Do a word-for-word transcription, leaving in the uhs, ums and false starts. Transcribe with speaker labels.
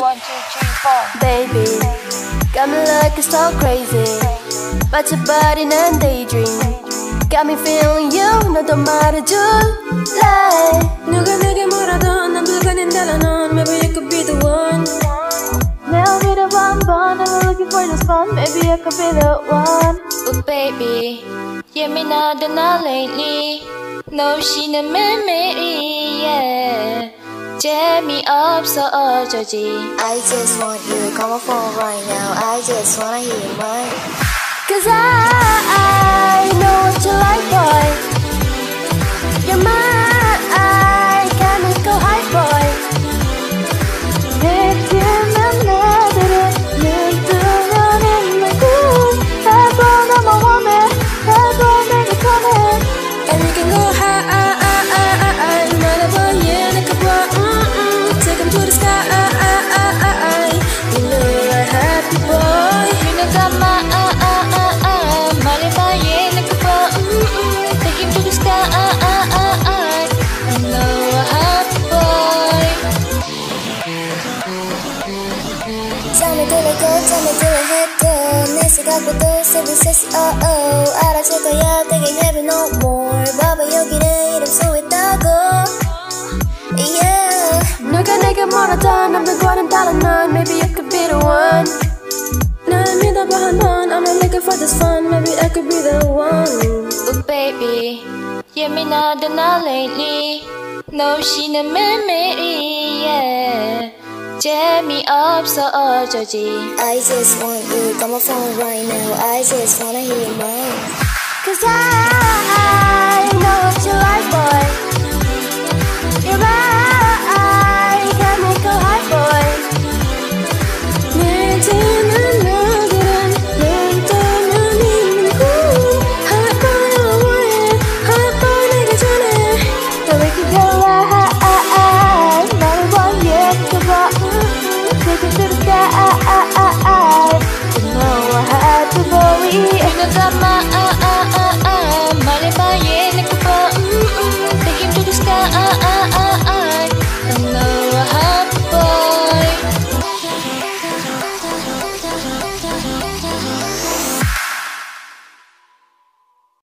Speaker 1: One, two, three, four.
Speaker 2: Baby, got me looking so crazy. But your body and daydream got me feeling you. 너도 말해줄래?
Speaker 3: 누가 내게 뭐라던 난 불가능 달라 넌. Maybe you could be the one.
Speaker 2: Now be the one, but I'm looking for this fun. Maybe I could be the one.
Speaker 1: Oh baby, 예민하다 나 lately. 노시는 매매리 yeah. 재미없어 어쩌지.
Speaker 4: I just want you, call my phone right now. I just wanna hear your mind.
Speaker 2: Cause I, I know what you like, boy. You're mine, I can't go high, boy. 느끼는 애들은 눈뜨면 있는 꿈. 해도 너무 원해, 해도 내게 편해.
Speaker 3: And we can go high, high, high, high, high. 말해봐, yeah, 내가 봐, mm, mm. Take 'em to the sky, you know you're a happy boy.
Speaker 1: You know that my 말해봐 yeah 내가 봐 Take him to the sky You know a happy boy.
Speaker 4: 잠이 들고 잠이 들어 해도 내 생각보다 seven six oh oh 알아줄 거야 되게 heavy no more 봐봐 여기는 이름 써있다고 yeah.
Speaker 2: 누가 내게 뭐라도 남들과는 다른 넌. Maybe you could be the one.
Speaker 3: 날 믿어봐 한번 I'm not looking for this fun. Maybe I could be the one.
Speaker 1: Oh baby 예민하다 나 lately. 노시는 매매리 yeah. 재미없어 어쩌지.
Speaker 4: I just want you, call my phone right now. I just wanna hear your mind.
Speaker 2: Cause I, I know what you like, boy. You're right, got me go high, boy.
Speaker 3: 내지는 너들은 눈 뜨면 있는 꿈. Hot boy I want it, hot boy 내게 전해.
Speaker 2: So we can go high, 나를 봐, yeah, 그봐. Take it to the sky, you know I had to worry.
Speaker 1: You know that my